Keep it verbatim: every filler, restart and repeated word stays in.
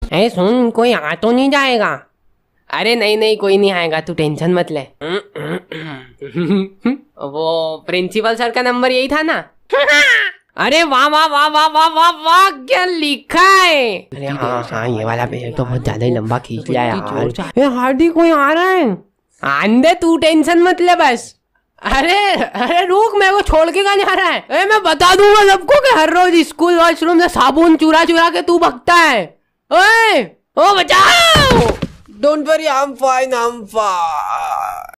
ए सुन, कोई आ तो नहीं जाएगा? अरे नहीं नहीं, कोई नहीं आएगा, तू टेंशन मत ले। वो प्रिंसिपल सर का नंबर यही था ना? अरे वाह वाह वाह वाह वाह वाह वाह, क्या लिखा है? अरे हाँ हाँ, ये वाला पेज तो बहुत ज्यादा ही लंबा खींच लिया यार। ए हार्डी, कोई आ रहा है। आंदे, तू टेंशन मत ले बस। अरे अरे रुक, मैं वो छोड़ के कहाँ जा रहा है? ए, मैं बता दूंगा सबको कि हर रोज स्कूल वॉशरूम से साबुन चुरा चुरा के तू भगता है। ओए, ओ बचाओ। Don't worry, I am fine, I am fine.